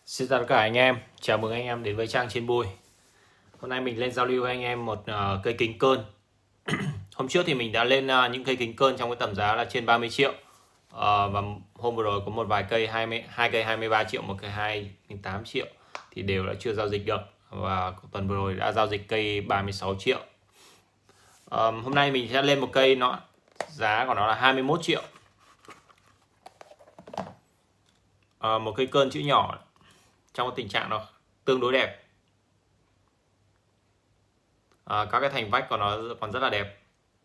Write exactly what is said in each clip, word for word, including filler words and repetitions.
Xin chào tất cả anh em, chào mừng anh em đến với trang Chiến Bùi. Hôm nay mình lên giao lưu với anh em một uh, cây kính cơn. Hôm trước thì mình đã lên uh, những cây kính cơn trong cái tầm giá là trên ba mươi triệu. Uh, và hôm vừa rồi có một vài cây hai mươi, hai cây hai mươi ba triệu, một cây hai mươi tám triệu thì đều đã chưa giao dịch được. Và tuần vừa rồi đã giao dịch cây ba mươi sáu triệu. Uh, hôm nay mình sẽ lên một cây nó giá của nó là hai mươi mốt triệu. Uh, một cây cơn chữ nhỏ trong tình trạng nó tương đối đẹp. À, các cái thành vách của nó còn rất là đẹp.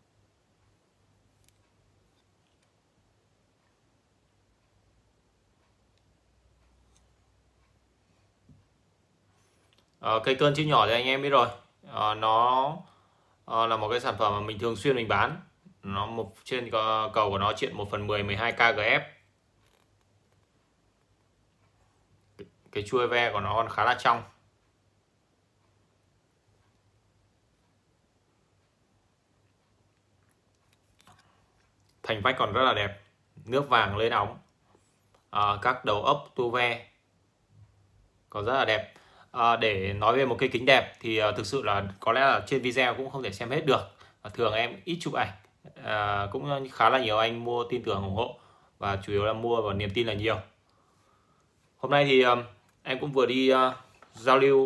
À, cây cơn chữ nhỏ thì anh em biết rồi. À, nó à, là một cái sản phẩm mà mình thường xuyên mình bán. Nó một trên cầu của nó chuyện một phần mười mười hai K G F. Cái chuôi ve của nó còn khá là trong. Thành vách còn rất là đẹp, nước vàng lên óng. À, các đầu ốc tua ve còn rất là đẹp. À, để nói về một cây kính đẹp thì uh, thực sự là có lẽ là trên video cũng không thể xem hết được. À, thường em ít chụp ảnh, à, cũng khá là nhiều anh mua tin tưởng ủng hộ và chủ yếu là mua vào niềm tin là nhiều. Hôm nay thì um, em cũng vừa đi uh, giao lưu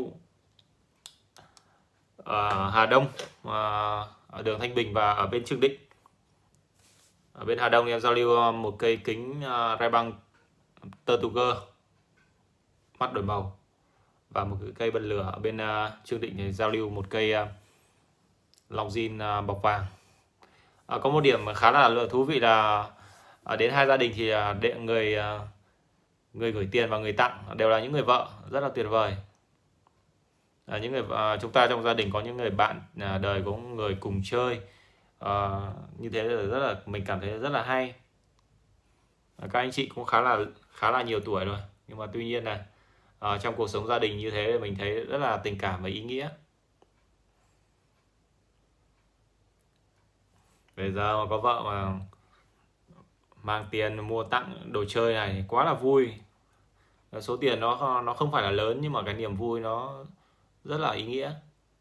uh, Hà Đông, uh, ở đường Thanh Bình và ở bên Trương Định. Ở bên Hà Đông em giao lưu một cây kính uh, Ray-Ban Tortuga mắt đổi màu, và một cái cây bật lửa. Ở bên uh, Trương Định thì giao lưu một cây uh, Longines uh, bọc vàng. Uh, có một điểm khá là thú vị là uh, đến hai gia đình thì uh, người uh, người gửi tiền và người tặng đều là những người vợ, rất là tuyệt vời. Uh, những người uh, chúng ta trong gia đình có những người bạn uh, đời, có người cùng chơi, uh, như thế là rất là mình cảm thấy rất là hay. Uh, các anh chị cũng khá là khá là nhiều tuổi rồi, nhưng mà tuy nhiên là À, trong cuộc sống gia đình như thế mình thấy rất là tình cảm và ý nghĩa. Bây giờ mà có vợ mà mang tiền mua tặng đồ chơi này thì quá là vui. Số tiền nó nó không phải là lớn, nhưng mà cái niềm vui nó rất là ý nghĩa.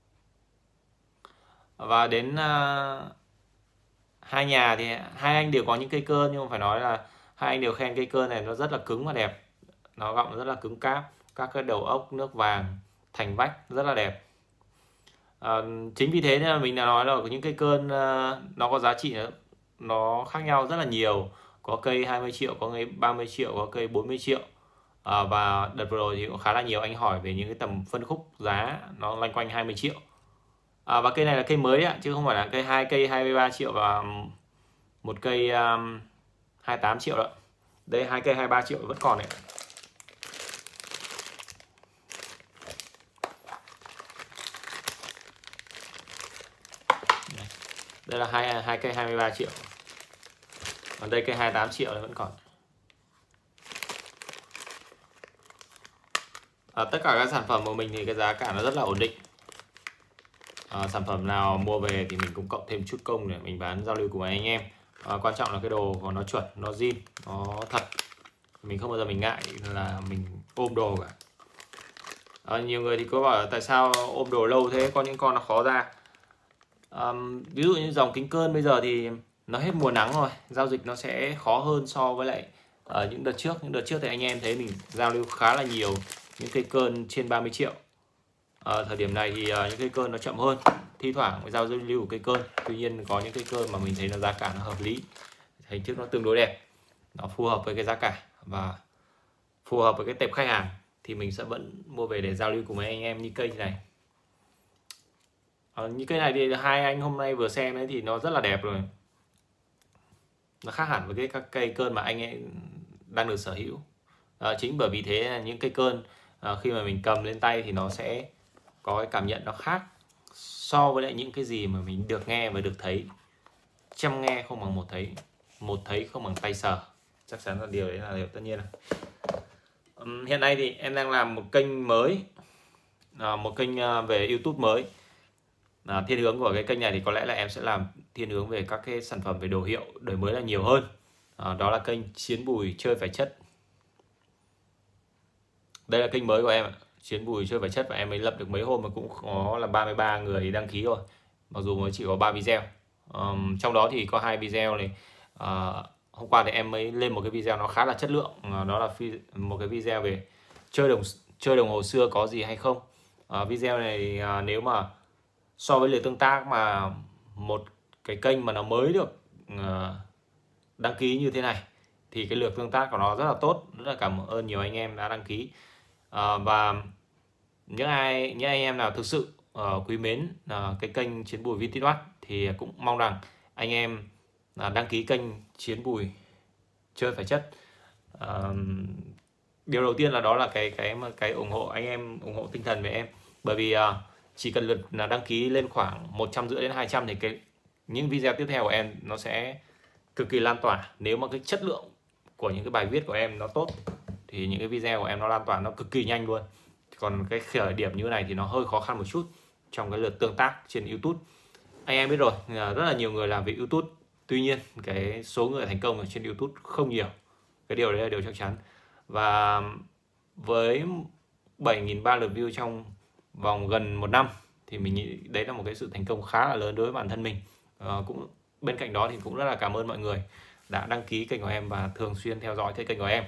Và đến uh, hai nhà thì hai anh đều có những cây cơn, nhưng mà phải nói là hai anh đều khen cây cơn này nó rất là cứng và đẹp. Nó gọng rất là cứng cáp, các cái đầu ốc nước vàng, thành vách rất là đẹp. À, chính vì thế nên là mình đã nói là những cây cơn uh, nó có giá trị nữa, nó khác nhau rất là nhiều. Có cây hai mươi triệu, có cây ba mươi triệu, có cây bốn mươi triệu. À, và đợt vừa rồi thì cũng khá là nhiều anh hỏi về những cái tầm phân khúc giá nó loanh quanh hai mươi triệu. À, và cây này là cây mới ạ, chứ không phải là cây hai cây hai mươi ba triệu và một cây um, hai mươi tám triệu đó. Đây hai cây hai mươi ba triệu vẫn còn đấy. Đây là hai hai cây hai mươi ba triệu. Còn đây cây hai mươi tám triệu vẫn còn. À, tất cả các sản phẩm của mình thì cái giá cả nó rất là ổn định. À, sản phẩm nào mua về thì mình cũng cộng thêm chút công để mình bán giao lưu cùng anh em. À, quan trọng là cái đồ của nó chuẩn, nó zin, nó thật. Mình không bao giờ mình ngại là mình ôm đồ cả. À, nhiều người thì có bảo tại sao ôm đồ lâu thế, có những con nó khó ra. Um, ví dụ như dòng kính cơn bây giờ thì nó hết mùa nắng rồi, giao dịch nó sẽ khó hơn so với lại ở uh, những đợt trước. Những đợt trước thì anh em thấy mình giao lưu khá là nhiều những cây cơn trên ba mươi triệu. Uh, thời điểm này thì uh, những cây cơn nó chậm hơn, thi thoảng mới giao lưu cây cơn. Tuy nhiên có những cây cơn mà mình thấy nó giá cả nó hợp lý, hình thức nó tương đối đẹp, nó phù hợp với cái giá cả và phù hợp với cái tệp khách hàng, thì mình sẽ vẫn mua về để giao lưu cùng với anh em như cây này. À, như cây này thì hai anh hôm nay vừa xem đấy thì nó rất là đẹp rồi. Nó khác hẳn với cái các cây cơn mà anh ấy đang được sở hữu. À, chính bởi vì thế là những cây cơn à, khi mà mình cầm lên tay thì nó sẽ có cái cảm nhận nó khác so với lại những cái gì mà mình được nghe và được thấy. Trăm nghe không bằng một thấy, một thấy không bằng tay sờ. Chắc chắn là điều đấy là điều tất nhiên. Um, hiện nay thì em đang làm một kênh mới, à, một kênh về YouTube mới. À, thiên hướng của cái kênh này thì có lẽ là em sẽ làm thiên hướng về các cái sản phẩm về đồ hiệu đời mới là nhiều hơn. À, đó là kênh Chiến Bùi chơi phải chất. Đây là kênh mới của em ạ, Chiến Bùi Chơi Phải Chất, và em mới lập được mấy hôm mà cũng có là ba mươi ba người đăng ký rồi, mặc dù mới chỉ có ba video. Um, trong đó thì có hai video này. Uh, hôm qua thì em mới lên một cái video nó khá là chất lượng, uh, đó là phi, một cái video về chơi đồng chơi đồng hồ xưa có gì hay không. Uh, video này uh, nếu mà so với lượt tương tác mà một cái kênh mà nó mới được uh, đăng ký như thế này thì cái lượt tương tác của nó rất là tốt. Rất là cảm ơn nhiều anh em đã đăng ký. À, và những ai những anh em nào thực sự uh, quý mến uh, cái kênh Chiến Bùi Vintage Watch thì cũng mong rằng anh em uh, đăng ký kênh Chiến Bùi Chơi Phải Chất. Uh, điều đầu tiên là đó là cái cái cái ủng hộ anh em, ủng hộ tinh thần về em, bởi vì uh, chỉ cần lượt là đăng ký lên khoảng một trăm rưỡi đến hai trăm thì cái những video tiếp theo của em nó sẽ cực kỳ lan tỏa. Nếu mà cái chất lượng của những cái bài viết của em nó tốt thì những cái video của em nó lan tỏa nó cực kỳ nhanh luôn. Còn cái khởi điểm như thế này thì nó hơi khó khăn một chút trong cái lượt tương tác trên YouTube. Anh em biết rồi, rất là nhiều người làm việc YouTube, tuy nhiên cái số người thành công ở trên YouTube không nhiều. Cái điều đấy là điều chắc chắn. Và với bảy nghìn ba trăm lượt view trong vòng gần một năm thì mình nghĩ đấy là một cái sự thành công khá là lớn đối với bản thân mình. À, cũng bên cạnh đó thì cũng rất là cảm ơn mọi người đã đăng ký kênh của em và thường xuyên theo dõi cái kênh của em.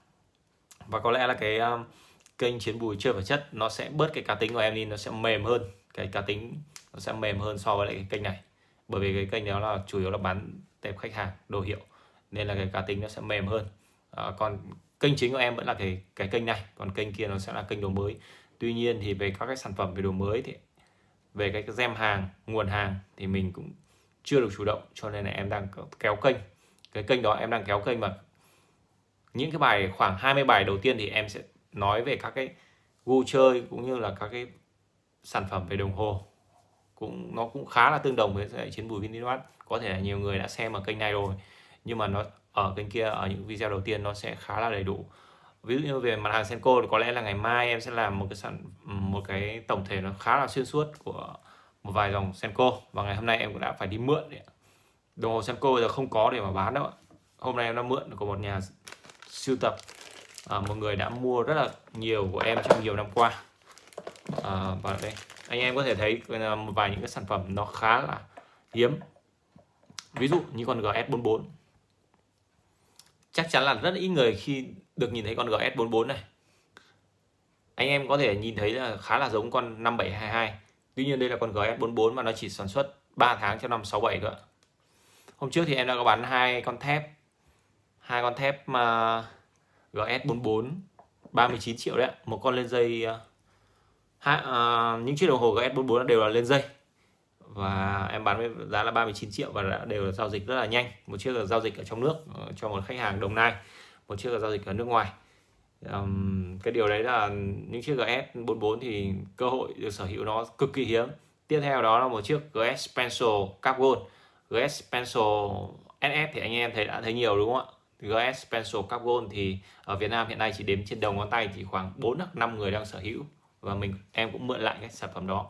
Và có lẽ là cái um, kênh Chiến Bùi Chơi Phải Chất nó sẽ bớt cái cá tính của em đi, nó sẽ mềm hơn, cái cá tính nó sẽ mềm hơn so với lại cái kênh này, bởi vì cái kênh đó là chủ yếu là bán tệp khách hàng, đồ hiệu, nên là cái cá tính nó sẽ mềm hơn. À, còn kênh chính của em vẫn là cái cái kênh này, còn kênh kia nó sẽ là kênh đồ mới. Tuy nhiên thì về các cái sản phẩm về đồ mới thì về cái gem hàng, nguồn hàng thì mình cũng chưa được chủ động, cho nên là em đang kéo kênh. Cái kênh đó em đang kéo kênh mà những cái bài khoảng hai mươi bài đầu tiên thì em sẽ nói về các cái gu chơi cũng như là các cái sản phẩm về đồng hồ, cũng nó cũng khá là tương đồng với Chiến Bùi Vintage Watch. Có thể là nhiều người đã xem ở kênh này rồi, nhưng mà nó ở kênh kia, ở những video đầu tiên nó sẽ khá là đầy đủ. Ví dụ như về mặt hàng Senko thì có lẽ là ngày mai em sẽ làm một cái sản một cái tổng thể nó khá là xuyên suốt của một vài dòng Senko, và ngày hôm nay em cũng đã phải đi mượn đấy. Đồng hồ Senko bây giờ không có để mà bán đâu ạ. Hôm nay em đã mượn của một nhà sưu tập, à, một người đã mua rất là nhiều của em trong nhiều năm qua. À, và đây anh em có thể thấy một vài những cái sản phẩm nó khá là hiếm, ví dụ như con G S bốn bốn. Chắc chắn là rất ít người khi được nhìn thấy con G S bốn bốn này. Anh em có thể nhìn thấy là khá là giống con năm bảy hai hai, tuy nhiên đây là con G S bốn bốn mà nó chỉ sản xuất ba tháng cho năm sáu bảy thôi ạ. Hôm trước thì em đã có bán hai con thép, hai con thép mà G S bốn bốn ba mươi chín triệu đấy, một con lên dây. Ha, uh, những chiếc đồng hồ G S bốn bốn đều là lên dây và em bán với giá là ba mươi chín triệu và đã đều là giao dịch rất là nhanh. Một chiếc là giao dịch ở trong nước uh, cho một khách hàng Đồng Nai, một chiếc là giao dịch ở nước ngoài. Um, cái điều đấy là những chiếc G S bốn bốn thì cơ hội được sở hữu nó cực kỳ hiếm. Tiếp theo đó là một chiếc G S Pencil Carbon. G S Pencil ét ép thì anh em thấy đã thấy nhiều đúng không ạ? G S Pencil Carbon thì ở Việt Nam hiện nay chỉ đếm trên đầu ngón tay chỉ khoảng bốn hoặc năm người đang sở hữu, và mình em cũng mượn lại cái sản phẩm đó.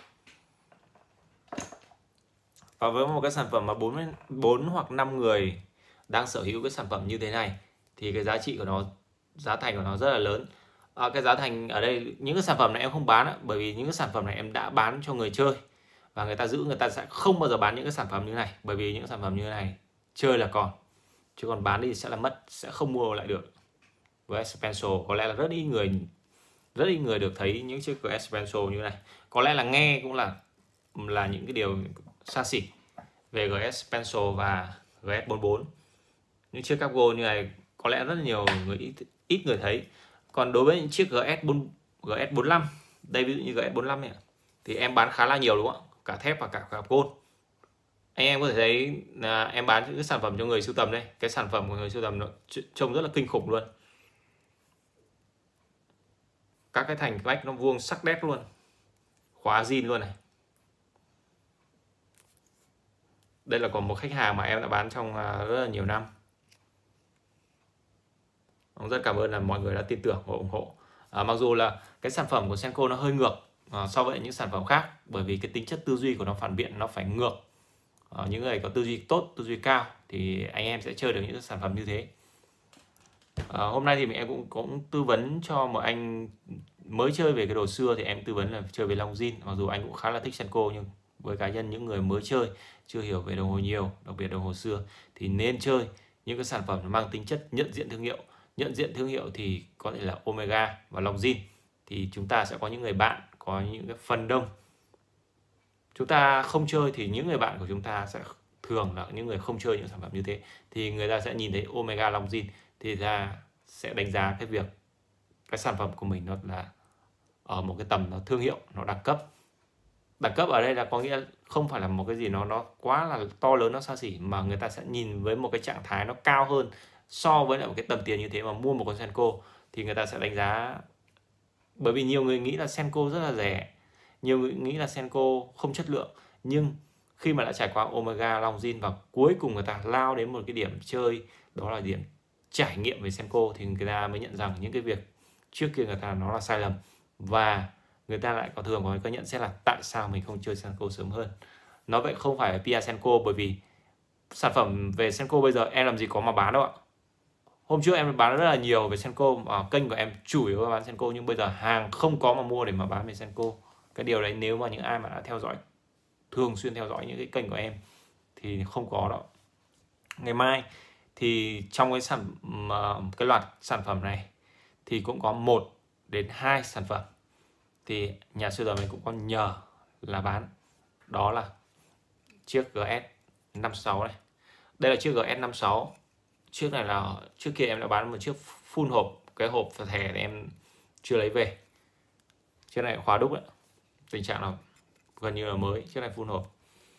Và với một cái sản phẩm mà bốn bốn hoặc năm người đang sở hữu cái sản phẩm như thế này thì cái giá trị của nó, giá thành của nó rất là lớn. À, cái giá thành ở đây, những cái sản phẩm này em không bán, bởi vì những cái sản phẩm này em đã bán cho người chơi và người ta giữ, người ta sẽ không bao giờ bán những cái sản phẩm như này, bởi vì những sản phẩm như này chơi là còn, chứ còn bán đi sẽ là mất, sẽ không mua lại được. Với Pencil có lẽ là rất ít người rất ít người được thấy những chiếc G S Pencil như này. Có lẽ là nghe cũng là là những cái điều xa xỉ về G S Pencil và G S bốn bốn. Những chiếc Carbon như này có lẽ rất là nhiều người ít, ít người thấy. Còn đối với những chiếc G S bốn, G S bốn lăm, đây ví dụ như G S bốn lăm này, thì em bán khá là nhiều đúng không ạ? Cả thép và cả Carbon. Anh em có thể thấy là em bán những cái sản phẩm cho người sưu tầm đây. Cái sản phẩm của người sưu tầm nó trông rất là kinh khủng luôn. Các cái thành vách nó vuông sắc nét luôn, khóa zin luôn này. Đây là còn một khách hàng mà em đã bán trong rất là nhiều năm. Rất cảm ơn là mọi người đã tin tưởng và ủng hộ. À, mặc dù là cái sản phẩm của Senko nó hơi ngược à, so với những sản phẩm khác, bởi vì cái tính chất tư duy của nó phản biện nó phải ngược. À, những người có tư duy tốt, tư duy cao thì anh em sẽ chơi được những sản phẩm như thế. À, hôm nay thì mình em cũng cũng tư vấn cho một anh mới chơi về cái đồ xưa, thì em tư vấn là chơi về Longines, mặc dù anh cũng khá là thích Seiko, nhưng với cá nhân những người mới chơi chưa hiểu về đồng hồ nhiều, đặc biệt đồng hồ xưa, thì nên chơi những cái sản phẩm mang tính chất nhận diện thương hiệu. Nhận diện thương hiệu thì có thể là Omega và Longines, thì chúng ta sẽ có những người bạn, có những cái phần đông chúng ta không chơi, thì những người bạn của chúng ta sẽ thường là những người không chơi những sản phẩm như thế, thì người ta sẽ nhìn thấy Omega Longines thì ta sẽ đánh giá cái việc cái sản phẩm của mình nó là ở một cái tầm nó thương hiệu, nó đẳng cấp. Đẳng cấp ở đây là có nghĩa không phải là một cái gì nó nó quá là to lớn, nó xa xỉ, mà người ta sẽ nhìn với một cái trạng thái nó cao hơn so với lại một cái tầm tiền như thế mà mua một con Seiko, thì người ta sẽ đánh giá. Bởi vì nhiều người nghĩ là Seiko rất là rẻ, nhiều người nghĩ là Seiko không chất lượng, nhưng khi mà đã trải qua Omega Longines và cuối cùng người ta lao đến một cái điểm chơi, đó là điểm trải nghiệm về Seiko, thì người ta mới nhận rằng những cái việc trước kia người ta nó là sai lầm, và người ta lại có thường có cái nhận xét là tại sao mình không chơi Seiko sớm hơn. Nói vậy không phải pê e Seiko, bởi vì sản phẩm về Seiko bây giờ em làm gì có mà bán đâu ạ. Hôm trước em bán rất là nhiều về Seiko, ở kênh của em chủ yếu là bán Seiko, nhưng bây giờ hàng không có mà mua để mà bán về Seiko. Cái điều đấy nếu mà những ai mà đã theo dõi, thường xuyên theo dõi những cái kênh của em thì không có đâu. Ngày mai thì trong cái sản cái loạt sản phẩm này thì cũng có một đến hai sản phẩm thì nhà sưu tầm mình cũng có nhờ là bán, đó là chiếc giê ét năm sáu này. Đây là chiếc giê ét năm sáu. Chiếc này là trước kia em đã bán một chiếc full hộp, cái hộp và thẻ thì em chưa lấy về. Chiếc này khóa đúc đấy, tình trạng là gần như là mới. Chiếc này full hộp,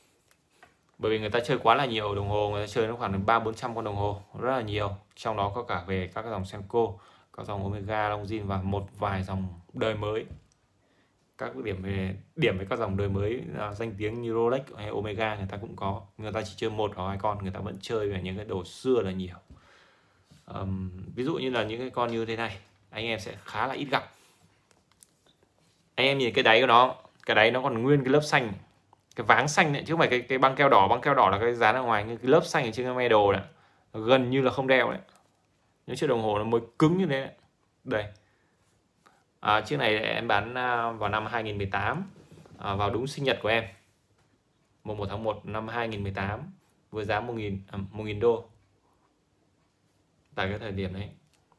bởi vì người ta chơi quá là nhiều đồng hồ, người ta chơi nó khoảng ba bốn trăm con đồng hồ, rất là nhiều. Trong đó có cả về các dòng Seiko, các dòng Omega, Longines và một vài dòng đời mới. Các điểm về điểm với các dòng đời mới danh tiếng như Rolex hay Omega người ta cũng có, người ta chỉ chơi một hoặc hai con, người ta vẫn chơi về những cái đồ xưa là nhiều. Um, ví dụ như là những cái con như thế này anh em sẽ khá là ít gặp. Anh em nhìn cái đáy của nó, cái đáy nó còn nguyên cái lớp xanh, cái váng xanh này, chứ không phải cái cái băng keo đỏ. Băng keo đỏ là cái dán ở ngoài, như cái lớp xanh ở trên cái medal này gần như là không đeo đấy. Những chiếc đồng hồ nó mới cứng như thế này. Đây, à, chiếc này em bán vào năm hai nghìn không trăm mười tám, à, vào đúng sinh nhật của em, mùng một tháng một năm hai nghìn không trăm mười tám, với giá một nghìn à, một nghìn đô tại cái thời điểm đấy.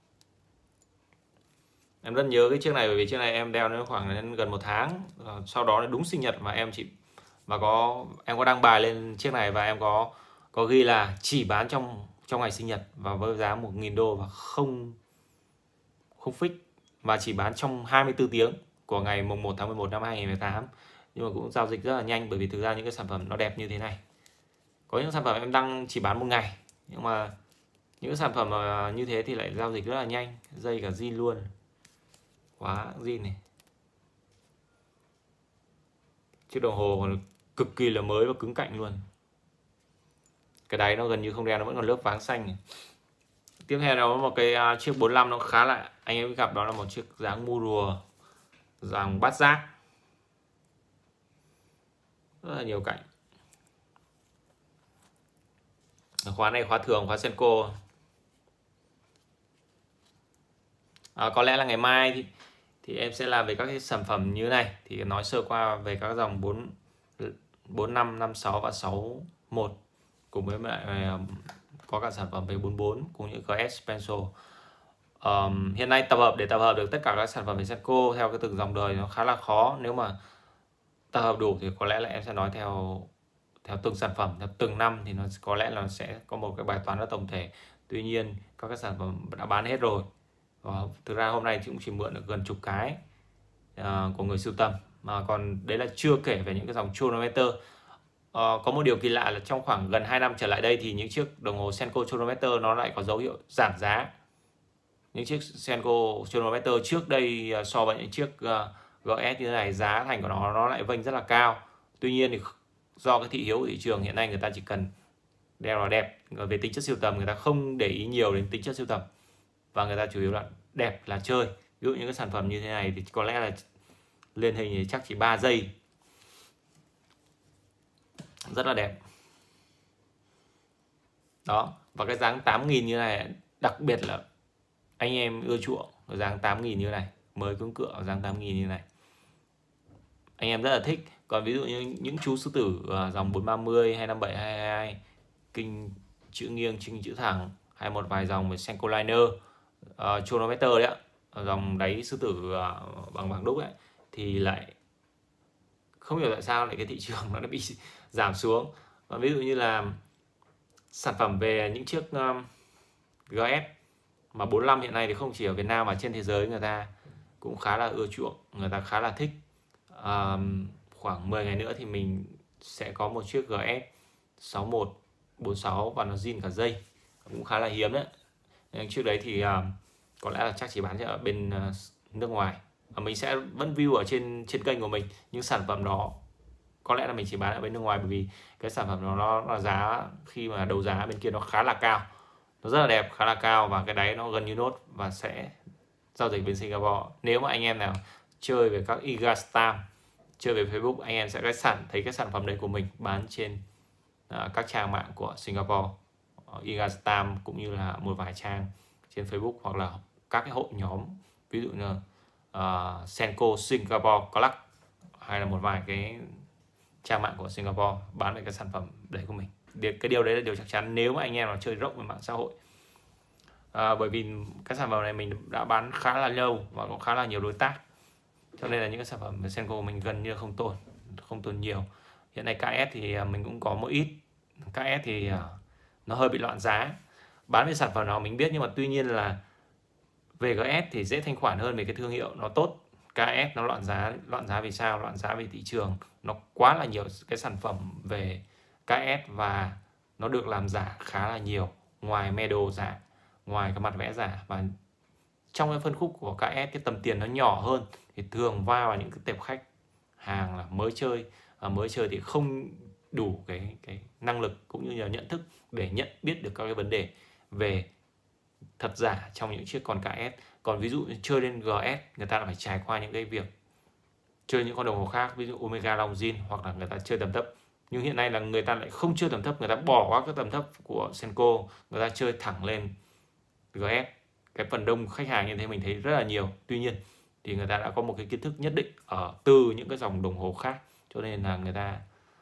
Em rất nhớ cái chiếc này, bởi vì chiếc này em đeo nó khoảng đến gần một tháng, sau đó là đúng sinh nhật mà em chỉ và có em có đăng bài lên chiếc này, và em có có ghi là chỉ bán trong trong ngày sinh nhật và với giá một nghìn đô, và không không fix, và chỉ bán trong hai mươi tư tiếng của ngày mùng một tháng mười một năm hai nghìn không trăm mười tám. Nhưng mà cũng giao dịch rất là nhanh, bởi vì thực ra những cái sản phẩm nó đẹp như thế này, có những sản phẩm em đăng chỉ bán một ngày, nhưng mà những cái sản phẩm mà như thế thì lại giao dịch rất là nhanh. Dây cả zin luôn, quá zin này. Chiếc đồng hồ còn cực kỳ là mới và cứng cạnh luôn. Cái đáy nó gần như không đen, nó vẫn còn lớp váng xanh này. Tiếp theo đó một cái uh, chiếc bốn lăm, nó khá là anh em gặp, đó là một chiếc dáng mua rùa, dòng bát giác, rất là nhiều cạnh. Khóa này khóa thường, khóa Seiko. À, có lẽ là ngày mai thì thì em sẽ làm về các cái sản phẩm như này, thì nói sơ qua về các dòng bốn bốn năm, năm sáu và sáu một, cùng với lại có cả sản phẩm về bốn bốn cũng như giê ét Pencil. Um, hiện nay tập hợp để tập hợp được tất cả các sản phẩm về Seiko theo cái từng dòng đời nó khá là khó. Nếu mà tập hợp đủ thì có lẽ là em sẽ nói theo theo từng sản phẩm, theo từng năm, thì nó có lẽ là nó sẽ có một cái bài toán nó tổng thể. Tuy nhiên các cái sản phẩm đã bán hết rồi. Và thực ra hôm nay cũng chỉ mượn được gần chục cái uh, của người sưu tầm, mà còn đấy là chưa kể về những cái dòng chronometer. Uh, có một điều kỳ lạ là trong khoảng gần hai năm trở lại đây thì những chiếc đồng hồ Seiko chronometer nó lại có dấu hiệu giảm giá. Những chiếc Seiko chronometer trước đây uh, so với những chiếc uh, giê ét như thế này, giá thành của nó nó lại vênh rất là cao. Tuy nhiên thì do cái thị hiếu của thị trường hiện nay, người ta chỉ cần đeo nó đẹp. Về tính chất sưu tầm, người ta không để ý nhiều đến tính chất sưu tầm, và người ta chủ yếu là đẹp là chơi. Ví dụ những cái sản phẩm như thế này thì có lẽ là lên hình thì chắc chỉ ba giây, rất là đẹp đó. Và cái dáng tám nghìn như này đặc biệt là anh em ưa chuộng ở dáng tám nghìn như này, mới cứng cựa ở dáng tám nghìn như này, anh em rất là thích. Còn ví dụ như những chú sư tử uh, dòng bốn ba mươi, hai năm bảy, hai hai hai, kinh chữ nghiêng, kinh chữ thẳng, hay một vài dòng về Senko Liner, uh, Chronometer đấy ạ, dòng đáy sư tử uh, bằng bảng đúc ấy, thì lại không hiểu tại sao lại cái thị trường nó đã bị giảm xuống. Và ví dụ như là sản phẩm về những chiếc um, giê ét mà bốn lăm hiện nay thì không chỉ ở Việt Nam mà trên thế giới người ta cũng khá là ưa chuộng, người ta khá là thích. Um, khoảng mười ngày nữa thì mình sẽ có một chiếc giê ét sáu một bốn sáu và nó zin cả dây, cũng khá là hiếm đấy. Nhưng trước đấy thì uh, có lẽ là chắc chỉ bán ở bên uh, nước ngoài. Và mình sẽ vẫn view ở trên trên kênh của mình, nhưng sản phẩm đó có lẽ là mình chỉ bán ở bên nước ngoài, bởi vì cái sản phẩm đó nó là giá khi mà đấu giá bên kia nó khá là cao, nó rất là đẹp, khá là cao, và cái đáy nó gần như nốt và sẽ giao dịch bên Singapore. Nếu mà anh em nào chơi về các Igastam, chơi về Facebook, anh em sẽ cái sản thấy cái sản phẩm đấy của mình bán trên uh, các trang mạng của Singapore, uh, Igastam, cũng như là một vài trang trên Facebook hoặc là các cái hội nhóm, ví dụ như uh, Senko Singapore Club, hay là một vài cái trang mạng của Singapore bán về cái sản phẩm đấy của mình. Cái điều đấy là điều chắc chắn nếu mà anh em nào chơi rộng về mạng xã hội. À, bởi vì cái sản phẩm này mình đã bán khá là lâu và có khá là nhiều đối tác, cho nên là những cái sản phẩm về Senko mình gần như không tồn không tồn nhiều. Hiện nay ca ét thì mình cũng có một ít, ca ét thì nó hơi bị loạn giá, bán về sản phẩm nào mình biết, nhưng mà tuy nhiên là về giê ét thì dễ thanh khoản hơn vì cái thương hiệu nó tốt. ca ét nó loạn giá, loạn giá vì sao? Loạn giá vì thị trường nó quá là nhiều cái sản phẩm về ca ét và nó được làm giả khá là nhiều, ngoài medal giả, ngoài cái mặt vẽ giả, và trong cái phân khúc của ca ét cái tầm tiền nó nhỏ hơn thì thường va vào những cái tệp khách hàng là mới chơi, và mới chơi thì không đủ cái cái năng lực cũng như là nhận thức để nhận biết được các cái vấn đề về thật giả trong những chiếc con ca ét. Còn ví dụ chơi lên giê ét, người ta phải trải qua những cái việc chơi những con đồng hồ khác, ví dụ Omega Long Zin, hoặc là người ta chơi tầm thấp. Nhưng hiện nay là người ta lại không chơi tầm thấp, người ta bỏ qua cái tầm thấp của Senko, người ta chơi thẳng lên giê ét. Cái phần đông khách hàng như thế mình thấy rất là nhiều. Tuy nhiên thì người ta đã có một cái kiến thức nhất định ở từ những cái dòng đồng hồ khác, cho nên là người ta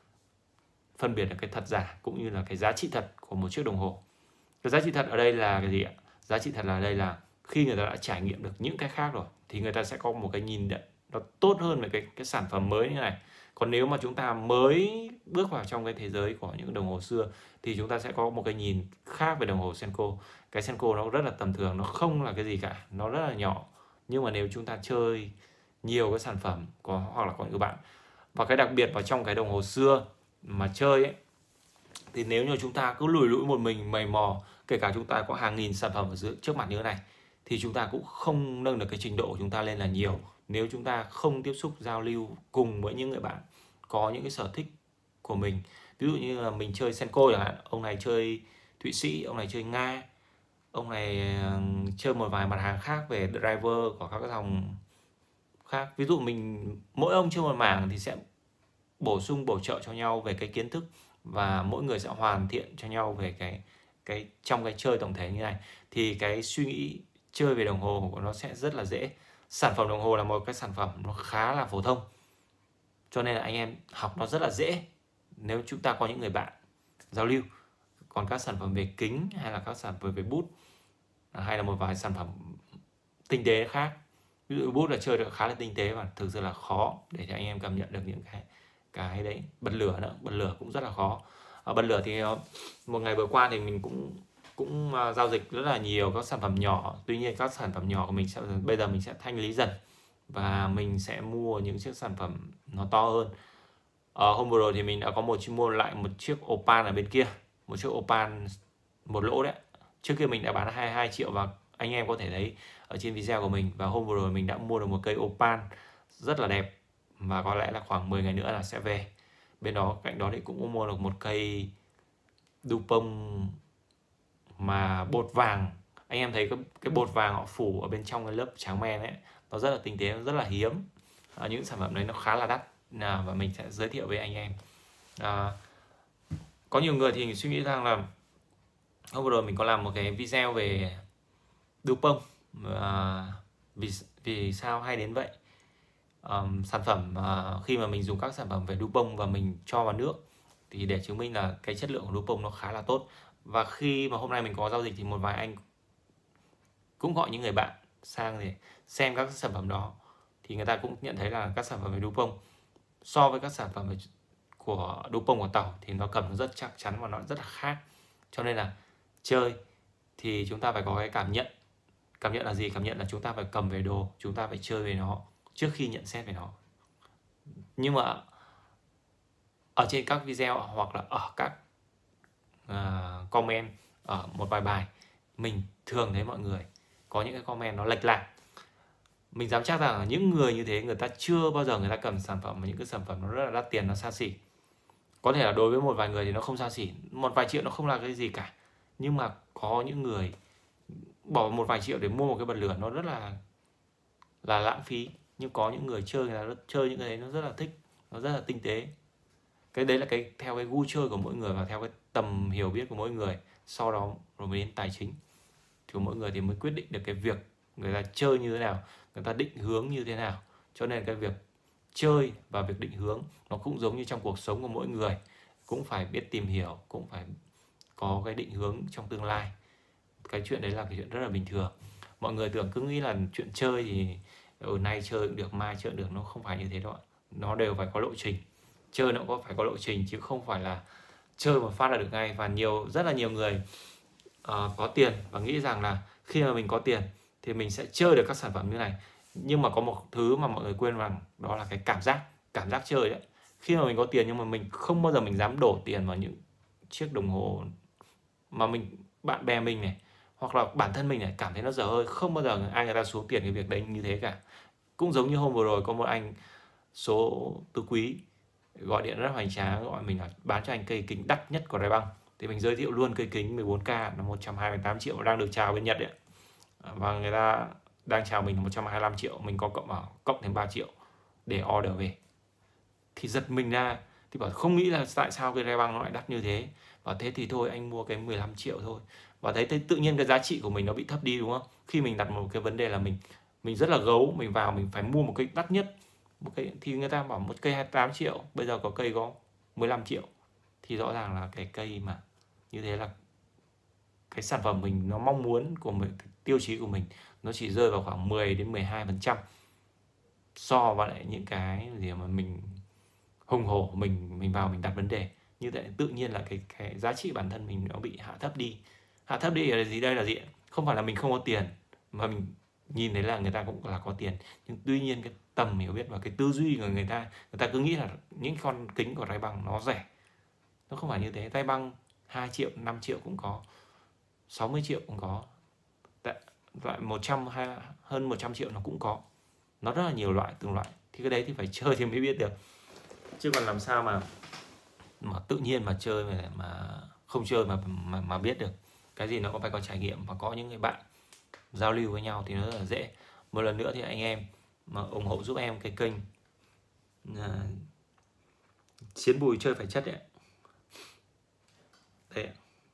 phân biệt được cái thật giả cũng như là cái giá trị thật của một chiếc đồng hồ. Cái giá trị thật ở đây là cái gì ạ? Giá trị thật là đây là khi người ta đã trải nghiệm được những cái khác rồi thì người ta sẽ có một cái nhìn nhận nó tốt hơn về cái cái sản phẩm mới như này. Còn nếu mà chúng ta mới bước vào trong cái thế giới của những đồng hồ xưa thì chúng ta sẽ có một cái nhìn khác về đồng hồ Senko. Cái Senko nó rất là tầm thường, nó không là cái gì cả, nó rất là nhỏ. Nhưng mà nếu chúng ta chơi nhiều cái sản phẩm có, hoặc là có những bạn, và cái đặc biệt vào trong cái đồng hồ xưa mà chơi ấy, thì nếu như chúng ta cứ lùi lũi một mình mày mò, kể cả chúng ta có hàng nghìn sản phẩm ở dưới trước mặt như thế này, thì chúng ta cũng không nâng được cái trình độ của chúng ta lên là nhiều, nếu chúng ta không tiếp xúc giao lưu cùng với những người bạn có những cái sở thích của mình. Ví dụ như là mình chơi Senko chẳng hạn, ông này chơi Thụy Sĩ, ông này chơi Nga, ông này chơi một vài mặt hàng khác về driver của các cái dòng khác. Ví dụ mình mỗi ông chơi một mảng thì sẽ bổ sung bổ trợ cho nhau về cái kiến thức, và mỗi người sẽ hoàn thiện cho nhau về cái cái trong cái chơi tổng thể như này, thì cái suy nghĩ chơi về đồng hồ của nó sẽ rất là dễ. Sản phẩm đồng hồ là một cái sản phẩm nó khá là phổ thông, cho nên là anh em học nó rất là dễ nếu chúng ta có những người bạn giao lưu. Còn các sản phẩm về kính hay là các sản phẩm về bút hay là một vài sản phẩm tinh tế khác, ví dụ bút là chơi được khá là tinh tế và thực sự là khó để cho anh em cảm nhận được những cái cái đấy. Bật lửa nữa, bật lửa cũng rất là khó. À, bật lửa thì một ngày vừa qua thì mình cũng cũng uh, giao dịch rất là nhiều các sản phẩm nhỏ. Tuy nhiên các sản phẩm nhỏ của mình sẽ bây giờ mình sẽ thanh lý dần và mình sẽ mua những chiếc sản phẩm nó to hơn. À, hôm vừa rồi thì mình đã có một mua lại một chiếc Opal ở bên kia, một chiếc Opal một lỗ đấy. Trước kia mình đã bán hai mươi hai triệu và anh em có thể thấy ở trên video của mình. Và hôm vừa rồi mình đã mua được một cây Opal rất là đẹp, và có lẽ là khoảng mười ngày nữa là sẽ về. Bên đó cạnh đó thì cũng mua được một cây Dupont mà bột vàng. Anh em thấy cái, cái bột vàng họ phủ ở bên trong cái lớp tráng men ấy, nó rất là tinh tế, nó rất là hiếm. À, những sản phẩm đấy nó khá là đắt à, và mình sẽ giới thiệu với anh em. À, có nhiều người thì suy nghĩ rằng là hôm vừa rồi mình có làm một cái video về Dupont, À, vì vì sao hay đến vậy? Um, sản phẩm uh, khi mà mình dùng các sản phẩm về Dupont và mình cho vào nước thì để chứng minh là cái chất lượng của Dupont nó khá là tốt. Và khi mà hôm nay mình có giao dịch thì một vài anh cũng gọi những người bạn sang để xem các sản phẩm đó, thì người ta cũng nhận thấy là các sản phẩm về Dupont so với các sản phẩm của Dupont của tàu thì nó cầm rất chắc chắn và nó rất là khác. Cho nên là chơi thì chúng ta phải có cái cảm nhận. Cảm nhận là gì? Cảm nhận là chúng ta phải cầm về đồ, chúng ta phải chơi về nó trước khi nhận xét về nó. Nhưng mà ở trên các video hoặc là ở các uh, comment ở một vài bài, mình thường thấy mọi người có những cái comment nó lệch lạc. Mình dám chắc rằng những người như thế người ta chưa bao giờ người ta cầm sản phẩm, những cái sản phẩm nó rất là đắt tiền, nó xa xỉ. Có thể là đối với một vài người thì nó không xa xỉ, một vài triệu nó không là cái gì cả. Nhưng mà có những người bỏ một vài triệu để mua một cái bật lửa nó rất là là lãng phí. Nhưng có những người chơi người ta chơi những cái đấy nó rất là thích, nó rất là tinh tế. Cái đấy là cái theo cái gu chơi của mỗi người và theo cái tầm hiểu biết của mỗi người. Sau đó rồi mới đến tài chính thì mỗi người thì mới quyết định được cái việc người ta chơi như thế nào, người ta định hướng như thế nào. Cho nên cái việc chơi và việc định hướng nó cũng giống như trong cuộc sống của mỗi người, cũng phải biết tìm hiểu, cũng phải có cái định hướng trong tương lai. Cái chuyện đấy là cái chuyện rất là bình thường. Mọi người tưởng cứ nghĩ là chuyện chơi thì ở nay chơi cũng được, mai chơi cũng được, nó không phải như thế đâu ạ. Nó đều phải có lộ trình. Chơi nó cũng có phải có lộ trình chứ không phải là chơi một phát là được ngay. Và nhiều rất là nhiều người uh, có tiền và nghĩ rằng là khi mà mình có tiền thì mình sẽ chơi được các sản phẩm như này. Nhưng mà có một thứ mà mọi người quên rằng đó là cái cảm giác, cảm giác chơi đấy. Khi mà mình có tiền nhưng mà mình không bao giờ mình dám đổ tiền vào những chiếc đồng hồ mà mình, bạn bè mình này hoặc là bản thân mình này cảm thấy nó dở hơi, không bao giờ ai người ta xuống tiền cái việc đấy như thế cả. Cũng giống như hôm vừa rồi có một anh số tứ quý gọi điện rất hoành tráng, gọi mình là bán cho anh cây kính đắt nhất của Đài Băng. Thì mình giới thiệu luôn cây kính mười bốn K là một trăm hai mươi tám triệu đang được chào bên Nhật đấy. Và người ta đang chào mình là một trăm hai mươi lăm triệu, mình có cộng vào cộng thêm ba triệu để order về. Thì giật mình ra, thì bảo không nghĩ là tại sao cái Đài Băng nó lại đắt như thế. Và thế thì thôi anh mua cái mười lăm triệu thôi. Và thấy, thấy tự nhiên cái giá trị của mình nó bị thấp đi đúng không? Khi mình đặt một cái vấn đề là mình mình rất là gấu, mình vào mình phải mua một cái đắt nhất. Một cái thì người ta bảo một cây hai mươi tám triệu, bây giờ có cây có mười lăm triệu. Thì rõ ràng là cái cây mà như thế là cái sản phẩm mình nó mong muốn của mình, cái tiêu chí của mình nó chỉ rơi vào khoảng mười đến mười hai phần trăm so với lại những cái gì mà mình hùng hổ mình mình vào mình đặt vấn đề. Như vậy tự nhiên là cái cái giá trị bản thân mình nó bị hạ thấp đi. Hạ thấp đi là gì? Đây là gì? Không phải là mình không có tiền mà mình nhìn thấy là người ta cũng là có tiền, nhưng tuy nhiên cái tầm hiểu biết và cái tư duy của người ta, người ta cứ nghĩ là những con kính của Ray Băng nó rẻ. Nó không phải như thế. Ray Băng hai triệu, năm triệu cũng có, sáu mươi triệu cũng có, loại một trăm hay hơn một trăm triệu nó cũng có. Nó rất là nhiều loại, từng loại. Thì cái đấy thì phải chơi thì mới biết được. Chứ còn làm sao mà mà tự nhiên mà chơi mà, mà không chơi mà, mà mà biết được. Cái gì nó cũng phải có trải nghiệm và có những người bạn giao lưu với nhau thì nó rất là dễ. Một lần nữa thì anh em mà ủng hộ giúp em cái kênh uh, Chiến Bùi chơi phải chất đấy. Đấy.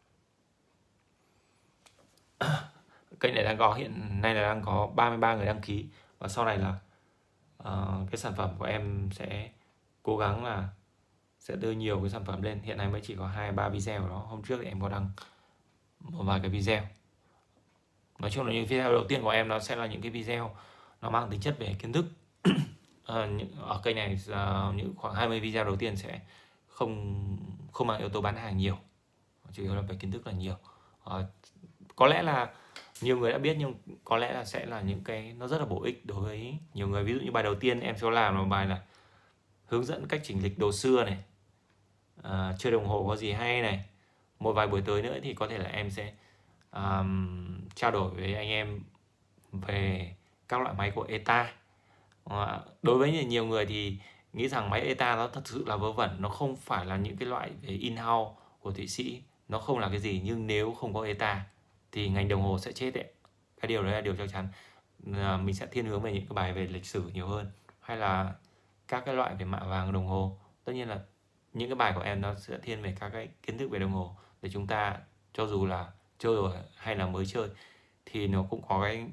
Kênh này đang có hiện nay là đang có ba mươi ba người đăng ký, và sau này là uh, cái sản phẩm của em sẽ cố gắng là sẽ đưa nhiều cái sản phẩm lên. Hiện nay mới chỉ có hai ba video đó. Hôm trước thì em có đăng một vài cái video. Nói chung là những video đầu tiên của em nó sẽ là những cái video nó mang tính chất về kiến thức. Ở kênh này những khoảng hai mươi video đầu tiên sẽ không không mang yếu tố bán hàng nhiều, chủ yếu là về kiến thức là nhiều. À, có lẽ là nhiều người đã biết nhưng có lẽ là sẽ là những cái nó rất là bổ ích đối với nhiều người. Ví dụ như bài đầu tiên em sẽ làm là bài là hướng dẫn cách chỉnh lịch đồ xưa này, à, chơi đồng hồ có gì hay này. Một vài buổi tới nữa thì có thể là em sẽ um, trao đổi với anh em về các loại máy của e tê a. À, đối với nhiều người thì nghĩ rằng máy e tê a nó thật sự là vớ vẩn, nó không phải là những cái loại về in-house của Thụy Sĩ, nó không là cái gì. Nhưng nếu không có e tê a thì ngành đồng hồ sẽ chết đấy. Cái điều đấy là điều chắc chắn. À, mình sẽ thiên hướng về những cái bài về lịch sử nhiều hơn, hay là các cái loại về mạ vàng đồng hồ. Tất nhiên là những cái bài của em nó sẽ thiên về các cái kiến thức về đồng hồ để chúng ta cho dù là chơi rồi hay là mới chơi thì nó cũng có cái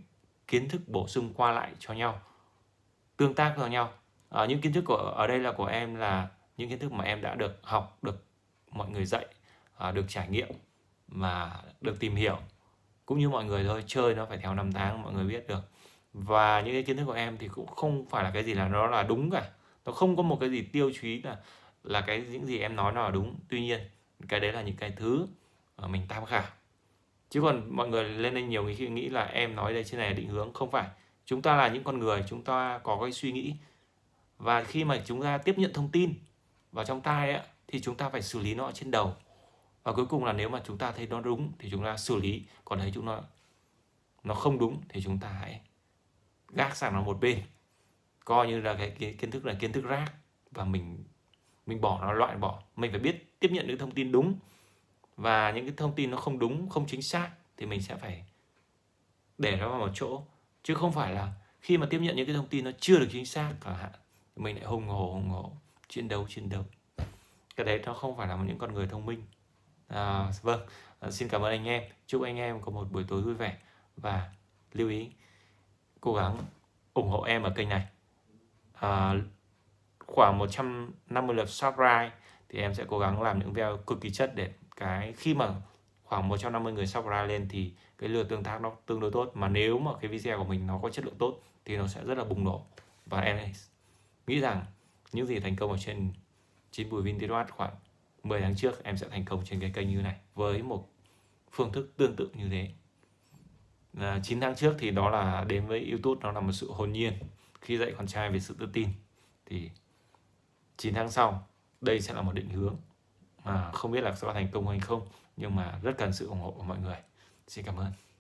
kiến thức bổ sung qua lại cho nhau, tương tác vào nhau. À, những kiến thức của ở đây là của em là những kiến thức mà em đã được học, được mọi người dạy, à, được trải nghiệm và được tìm hiểu. Cũng như mọi người thôi, chơi nó phải theo năm tháng mọi người biết được. Và những cái kiến thức của em thì cũng không phải là cái gì là nó là đúng cả. Nó không có một cái gì tiêu chí là là cái những gì em nói nó là đúng. Tuy nhiên cái đấy là những cái thứ mà mình tham khảo. Chứ còn mọi người lên đây nhiều người khi nghĩ là em nói đây trên này là định hướng. Không phải. Chúng ta là những con người, chúng ta có cái suy nghĩ. Và khi mà chúng ta tiếp nhận thông tin vào trong tai ấy, thì chúng ta phải xử lý nó ở trên đầu. Và cuối cùng là nếu mà chúng ta thấy nó đúng thì chúng ta xử lý. Còn thấy chúng nó nó không đúng thì chúng ta hãy gác sang nó một bên, coi như là cái, cái kiến thức là kiến thức rác và mình mình bỏ nó, loại bỏ. Mình phải biết tiếp nhận những thông tin đúng, và những cái thông tin nó không đúng, không chính xác thì mình sẽ phải để nó vào một chỗ. Chứ không phải là khi mà tiếp nhận những cái thông tin nó chưa được chính xác cả hạn mình lại hùng hổ hùng hổ chiến đấu chiến đấu. Cái đấy nó không phải là những con người thông minh. À, vâng, à, xin cảm ơn anh em. Chúc anh em có một buổi tối vui vẻ. Và lưu ý cố gắng ủng hộ em ở kênh này. À, khoảng một trăm năm mươi lượt subscribe thì em sẽ cố gắng làm những video cực kỳ chất, để cái khi mà khoảng một trăm năm mươi người subscribe lên thì cái lượt tương tác nó tương đối tốt. Mà nếu mà cái video của mình nó có chất lượng tốt thì nó sẽ rất là bùng nổ. Và em nghĩ rằng những gì thành công ở trên chín Bùi Vintage khoảng mười tháng trước, em sẽ thành công trên cái kênh như này với một phương thức tương tự như thế. À, chín tháng trước thì đó là đến với YouTube nó là một sự hồn nhiên khi dạy con trai về sự tự tin. Thì chín tháng sau đây sẽ là một định hướng mà không biết là sẽ thành công hay không, nhưng mà rất cần sự ủng hộ của mọi người. Xin cảm ơn.